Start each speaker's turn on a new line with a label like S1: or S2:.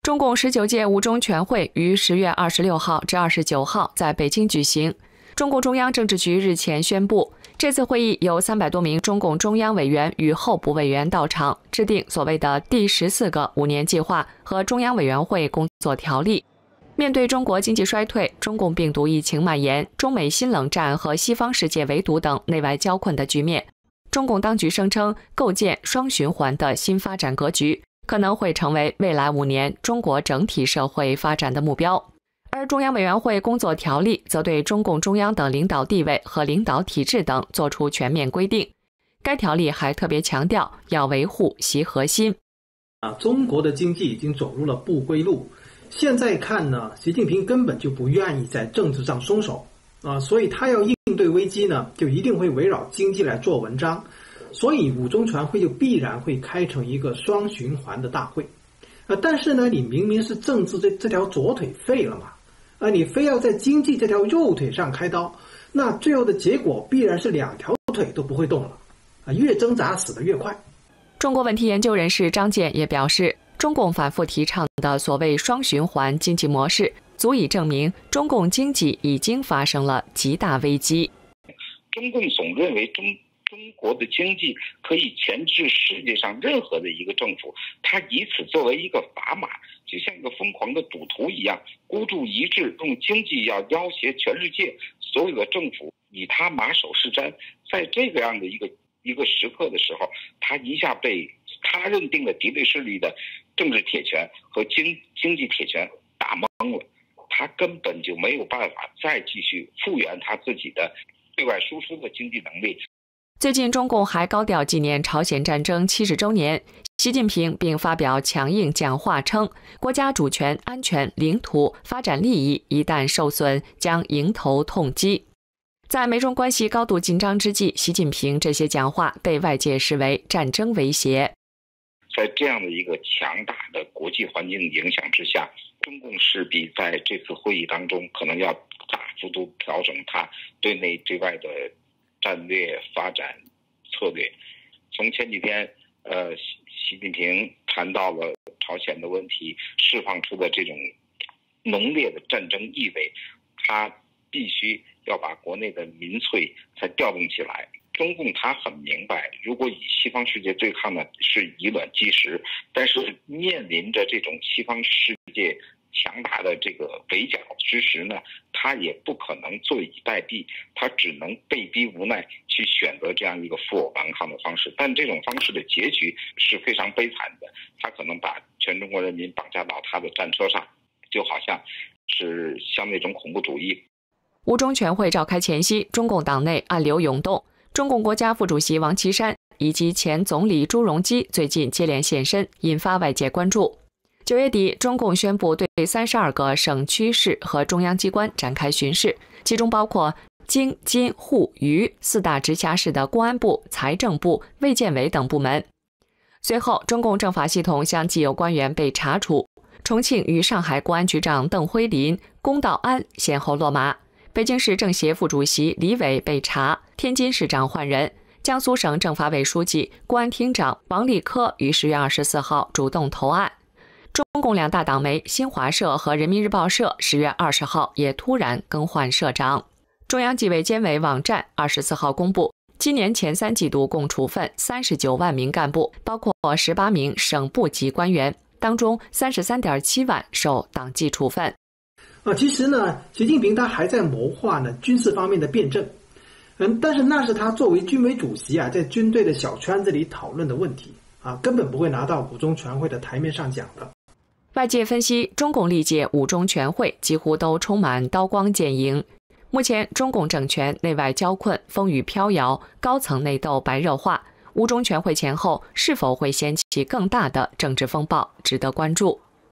S1: 中共19届五中全会于10月26号至29号在北京举行。中共中央政治局日前宣布，这次会议有300多名中共中央委员与候补委员到场，制定所谓的第14个5年计划和中央委员会工作条例。面对中国经济衰退、中共病毒疫情蔓延、中美新冷战和西方世界围堵等内外交困的局面，中共当局声称构建双循环的新发展格局，可能会成为未来5年中国整体社会发展的目标。而中央委员会工作条例则对中共中央的领导地位和领导体制等作出全面规定。该条例还特别强调要维护习核心。
S2: 中国的经济已经走入了不归路。现在看呢，习近平根本就不愿意在政治上松手所以他要应对危机呢，就一定会围绕经济来做文章。所以五中全会就必然会开成一个双循环的大会。但是呢，你明明是政治这条左腿废了嘛，你非要在经济这条右腿上开刀，那最后的结果必然是2条腿都不会动了，越挣扎死得越快。
S1: 中国问题研究人士张健也表示，中共反复提倡的所谓双循环经济模式，足以证明中共经济已经发生了极大危机。
S3: 中共总认为中国的经济可以钳制世界上任何的一个政府，他以此作为一个砝码，就像一个疯狂的赌徒一样，孤注一掷，用经济要要挟全世界所有的政府，以他马首是瞻。在这个样的一个时刻的时候，他一下被他认定的敌对势力的政治铁拳和经济铁拳打懵了，他根本就没有办法再继续复原他自己的对外输出的经济能力。
S1: 最近，中共还高调纪念朝鲜战争70周年，习近平并发表强硬讲话称，国家主权、安全、领土、发展利益一旦受损，将迎头痛击。在美中关系高度紧张之际，习近平这些讲话被外界视为战争威胁。
S3: 在这样的一个强大的国际环境影响之下，中共势必在这次会议当中可能要大幅度调整它对内对外的战略发展策略。从前几天习近平谈到了朝鲜的问题，释放出的这种浓烈的战争意味，他必须要把国内的民粹再调动起来。中共他很明白，如果与西方世界对抗呢，是以卵击石，但是面临着这种西方世界强大的这个围剿之时呢，他也不可能坐以待毙，他只能被逼无奈去选择这样一个负隅顽抗的方式。但这种方式的结局是非常悲惨的，他可能把全中国人民绑架到他的战车上，就好像是像那种恐怖主义。
S1: 五中全会召开前夕，中共党内暗流涌动，中共国家副主席王岐山以及前总理朱镕基最近接连现身，引发外界关注。9月底，中共宣布对32个省区市和中央机关展开巡视，其中包括京、津、沪、渝4大直辖市的公安部、财政部、卫健委等部门。随后，中共政法系统相继有官员被查处，重庆与上海公安局长邓辉林、龚道安先后落马。北京市政协副主席李伟被查，天津市长换人，江苏省政法委书记、公安厅长王立科于10月24号主动投案。中共2大党媒新华社和人民日报社10月20号也突然更换社长。中央纪委监委网站24号公布，今年前3季度共处分39万名干部，包括18名省部级官员，当中33.7万受党纪处分。
S2: 其实呢，习近平他还在谋划呢军事方面的辩证，但是那是他作为军委主席在军队的小圈子里讨论的问题根本不会拿到五中全会的台面上讲的。
S1: 外界分析，中共历届五中全会几乎都充满刀光剑影。目前中共政权内外交困，风雨飘摇，高层内斗白热化，五中全会前后是否会掀起更大的政治风暴，值得关注。